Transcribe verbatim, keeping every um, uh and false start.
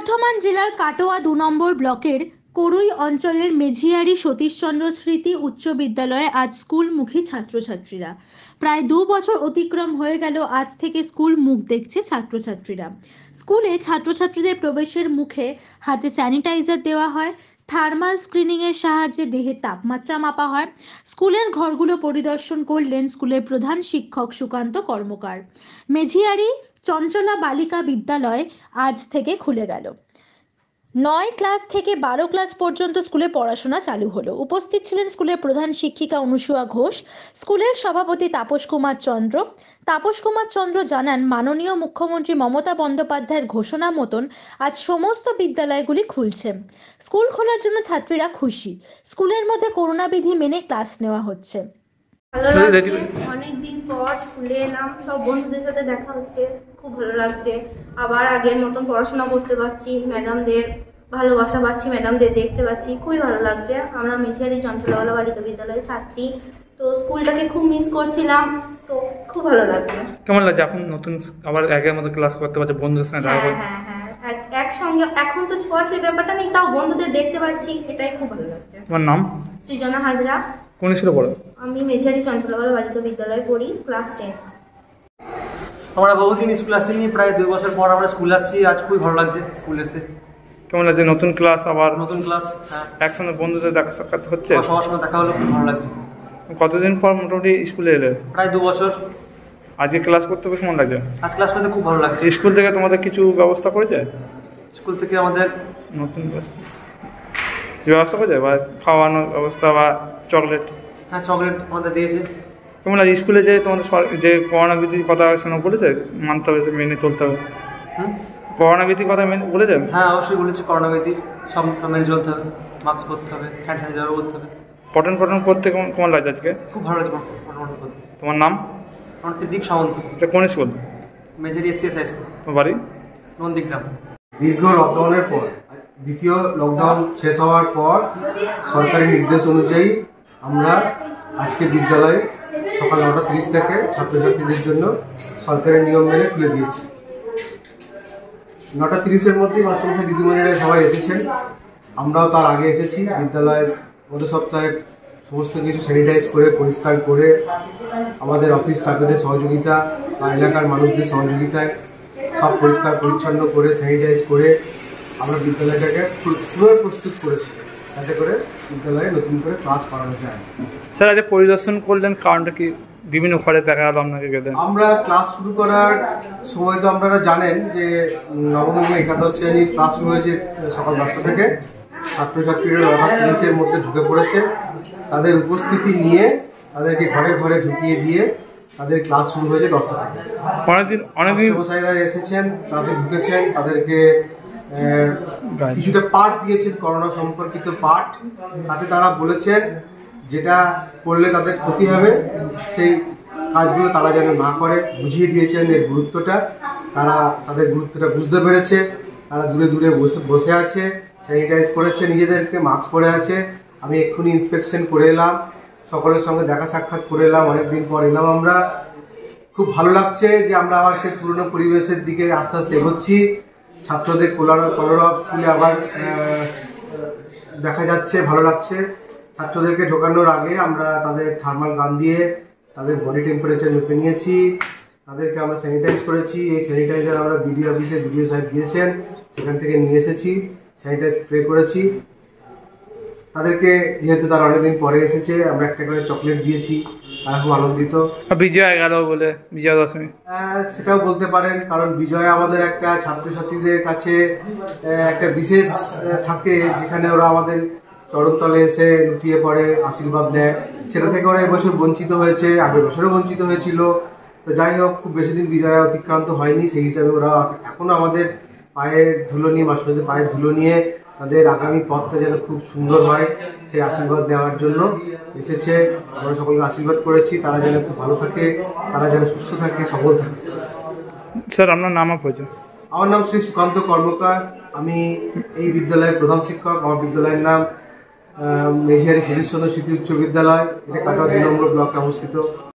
বর্ধমান জেলার কাটোয়া দু নম্বর ব্লকের করুই অঞ্চলের মেঝিয়ারি সতীশচন্দ্র স্মৃতি উচ্চ বিদ্যালয়ে আজ স্কুলমুখী ছাত্রছাত্রীরা। প্রায় দু বছর অতিক্রম হয়ে গেল আজ থেকে স্কুল মুখ দেখছে ছাত্রছাত্রীরা। স্কুলে ছাত্রছাত্রীদের প্রবেশের মুখে হাতে স্যানিটাইজার দেওয়া হয়, থার্মাল স্ক্রিনিং এর সাহায্যে দেহের তাপমাত্রা মাপা হয়। স্কুলের ঘরগুলো পরিদর্শন করলেন স্কুলের প্রধান শিক্ষক সুকান্ত কর্মকার। মেঝিয়ারি চঞ্চলা বালিকা বিদ্যালয় আজ থেকে খুলে গেল। নয় ক্লাস থেকে বারো ক্লাস পর্যন্ত স্কুলে পড়াশোনা চালু হলো। উপস্থিত ছিলেন স্কুলের প্রধান শিক্ষিকা অনুসুয়া ঘোষ, স্কুলের সভাপতি তাপস কুমার চন্দ্র। তাপস কুমার চন্দ্র জানান, মাননীয় মুখ্যমন্ত্রী মমতা বন্দ্যোপাধ্যায়ের ঘোষণা মতন আজ সমস্ত বিদ্যালয়গুলি খুলছে। স্কুল খোলার জন্য ছাত্রীরা খুশি। স্কুলের মধ্যে করোনা বিধি মেনে ক্লাস নেওয়া হচ্ছে। ভালো লাগছে, অনেকদিন পর স্কুলে এলাম, সব বন্ধুদের সাথে দেখা হচ্ছে, খুব ভালো লাগছে। আবার আগের মতন পড়াশোনা করতে পারছি, ম্যাডামদের ভালোবাসা পাচ্ছি, ম্যাডামদের দেখতে পাচ্ছি, খুবই ভালো লাগছে। আমরা মেঝিয়ারি চঞ্চলা বালিকা বিদ্যালয়ের ছাত্রী, তো স্কুলটাকে খুব মিস করছিলাম, তো খুব ভালো লাগছে। কেমন লাগছে এখন নতুন আবার আগের মতো ক্লাস করতে পারছে বন্ধুদের সঙ্গে? হ্যাঁ হ্যাঁ হ্যাঁ একসঙ্গে, এখন তো ছোঁয়াছুঁয়ির ব্যাপারটা নেই, তাও বন্ধুদের দেখতে পাচ্ছি, এটাই খুব ভালো লাগছে। তোমার নাম? সৃজনা হাজরা। কোন স্কুলে পড়ো? আমি মেঝিয়ারি চঞ্চলা বালিকা বিদ্যালয়ে পড়ি, ক্লাস টেন। আমরা বহুদিন স্কুল আসিনি, প্রায় দুই বছর পর আমরা স্কুল আসছি, আজ খুবই ভালো লাগছে স্কুল এসে। কেমন লাগছে নতুন ক্লাস? আবার নতুন ক্লাস, হ্যাঁ, একসঙ্গে বন্ধুদের দেখা সাক্ষাৎ হচ্ছে, সবার সঙ্গে দেখা হলো, খুব ভালো লাগছে। কতদিন পর মোটামুটি স্কুলে এলে? প্রায় দু বছর। আজকে ক্লাস করতে কেমন লাগছে? আজ ক্লাস করতে খুব ভালো লাগছে। স্কুল থেকে তোমাদের কিছু ব্যবস্থা করেছে? স্কুল থেকে আমাদের নতুন ব্যবস্থা করেছে, বা খাওয়ানোর ব্যবস্থা বা চকলেট? হ্যাঁ, চকলেট আমাদের দিয়েছে। কেমন লাগে স্কুলে যে তোমাদের যে করোনা বিধির কথা শোনা বলেছে মানতে হবে, মেনে চলতে হবে? হুম, করোনা বিধির কথা মেনে বলেছে? হ্যাঁ অবশ্যই বলেছে, করোনা বিধি সব মেনে চলতে হবে, মাস্ক পরতে হবে, হ্যান্ড স্যানিটাইজারও করতে হবে। পঠন পঠন করতে কেমন কেমন লাগছে আজকে? খুব ভালো লাগছে পঠন পঠন করতে। তোমার নাম? আমার ত্রিদীপ সামন্ত। এটা কোন school? Mejhiari SCS high school. তোমার বাড়ি? নন্দীগ্রাম। দীর্ঘ লকডাউনের পর দ্বিতীয় লকডাউন শেষ হওয়ার পর সরকারি নির্দেশ অনুযায়ী আমরা আজকে বিদ্যালয়ে সকাল নটা তিরিশ থেকে ছাত্রছাত্রীদের জন্য সরকারি নিয়ম মেনে খুলে দিয়েছি। নটা তিরিশের মধ্যেই মাস্টারমশাই দিদিমণিরা সবাই এসেছেন, আমরাও তার আগে এসেছি। বিদ্যালয়ের গত সপ্তাহে সমস্ত কিছু স্যানিটাইজ করে পরিষ্কার করে আমাদের অফিস স্টাফেদের সহযোগিতা বা এলাকার মানুষদের সহযোগিতায় সব পরিষ্কার পরিচ্ছন্ন করে স্যানিটাইজ করে আমরা বিদ্যালয়টাকে পুনঃপ্রস্তুত করেছি, যাতে করে বিদ্যালয়ে নতুন করে ক্লাস করানো যায়। স্যার আজ পরিদর্শন করলেন, কারণটা কি? বিভিন্ন ঘরে দেখা গেল আপনাকে গেলেন। আমরা ক্লাস শুরু করার সময় তো আপনারা জানেন যে নবম এবং একাদশ শ্রেণীর ক্লাস শুরু হয়েছে সকাল দশটা থেকে। ছাত্রছাত্রীরা নটা তিরিশের মধ্যে ঢুকে পড়েছে, তাদের উপস্থিতি নিয়ে তাদেরকে ঘরে ঘরে ঢুকিয়ে দিয়ে তাদের ক্লাস শুরু হয়েছে দশটা থেকে। অনেকদিন অনেকদিন মশাইরা এসেছেন, ক্লাসে ঢুকেছেন, তাদেরকে কিছুটা পাঠ দিয়েছেন, করোনা সম্পর্কিত পাঠ। তাতে তারা বলেছেন যেটা করলে তাদের ক্ষতি হবে সেই কাজগুলো তারা যেন না করে, বুঝিয়ে দিয়েছেন এর গুরুত্বটা। তারা তাদের গুরুত্বটা বুঝতে পেরেছে, তারা দূরে দূরে বসে বসে আছে, স্যানিটাইজ করেছে নিজেদেরকে, মাস্ক পরে আছে। আমি এক্ষুনি ইন্সপেকশন করে এলাম, সকলের সঙ্গে দেখা সাক্ষাৎ করে এলাম, অনেকদিন পর এলাম আমরা। খুব ভালো লাগছে যে আমরা আবার সেই পুরনো পরিবেশের দিকে আস্তে আস্তে এগোচ্ছি। ছাত্রদের কলরব কলরব স্কুলে আবার দেখা যাচ্ছে, ভালো লাগছে। ছাত্রদেরকে ঢোকানোর আগে আমরা তাদের থার্মাল গান দিয়ে তাদের বডি টেম্পারেচার মেপে নিয়েছি, তাদেরকে আমরা স্যানিটাইজ করেছি। এই স্যানিটাইজার আমরা বিডিও অফিসে বিডিও সাহেব দিয়েছেন, সেখান থেকে নিয়ে এসেছি, স্যানিটাইজ স্প্রে করেছি তাদেরকে। যেহেতু তারা অনেকদিন পরে এসেছে, আমরা একটা করে চকলেট দিয়েছি, তারা খুব আনন্দিত। বিজয়া গেল বলে, বিজয়া দশমী সেটাও বলতে পারেন, কারণ বিজয়া আমাদের একটা ছাত্রছাত্রীদের কাছে একটা বিশেষ থাকে, যেখানে ওরা আমাদের চরণতলে এসে লুটিয়ে পড়ে, আশীর্বাদ নেয়। সেটা থেকে ওরা এবছর বঞ্চিত হয়েছে, আগের বছরও বঞ্চিত হয়েছিল। তো যাই হোক, খুব বেশি দিন বিজয়া অতিক্রান্ত হয়নি, সেই হিসাবে ওরা এখনও আমাদের পায়ের ধুলো নিয়ে, মাস্টারদের পায়ের ধুলো নিয়ে তাদের আগামী পথটা যেন খুব সুন্দর হয় সেই আশীর্বাদ নেওয়ার জন্য এসেছে। আমরা সকলকে আশীর্বাদ করেছি, তারা যেন খুব ভালো থাকে, তারা যেন সুস্থ থাকে, সবল থাকে। স্যার আপনার নাম পরিচয়? আমার নাম শ্রী সুকান্ত কর্মকার, আমি এই বিদ্যালয়ের প্রধান শিক্ষক। আমার বিদ্যালয়ের নাম মেঝিয়ারি সতীশচন্দ্র স্মৃতি উচ্চ বিদ্যালয়, এটা কাটোয়া দুই নম্বর ব্লকে অবস্থিত।